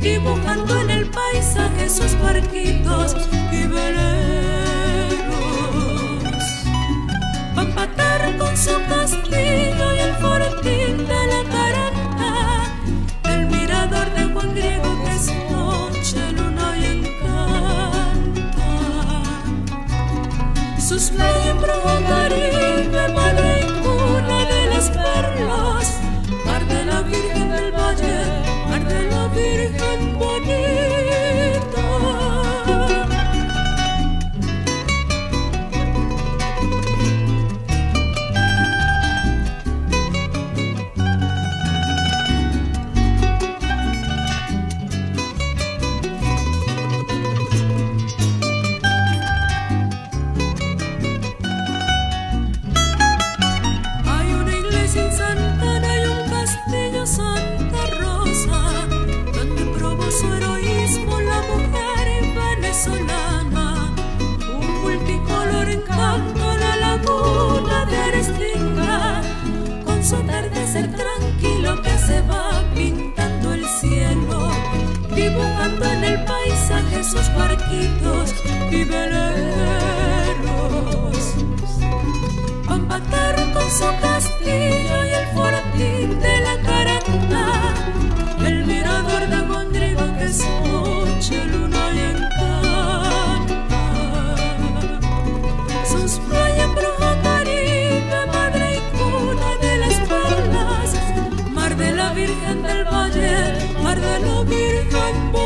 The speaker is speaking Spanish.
dibujando en el paisaje sus barquitos y veleros. Va a empatar con su castillo y el fortín de la Caranta, el mirador de Juan Griego que es noche, luna y encanta. Sus playas en Brujo Caribe, madre y cuna de las perlas, mar de la Virgen del Valle, mar de la Virgen bonita. Santa Rosa, donde probó su heroísmo la mujer venezolana. Un multicolor encanto la laguna de Arestinga, con su atardecer tranquilo que se va pintando el cielo, dibujando en el paisaje sus barquitos y veleros. Va a empatar con su castillo y el fortín de la Caranta, el mirador de Juan Griego que es noche, luna y encanta. Sus playas en Brujo Caribe, madre y cuna de las perlas, mar de la Virgen del Valle, mar de la Virgen bonita.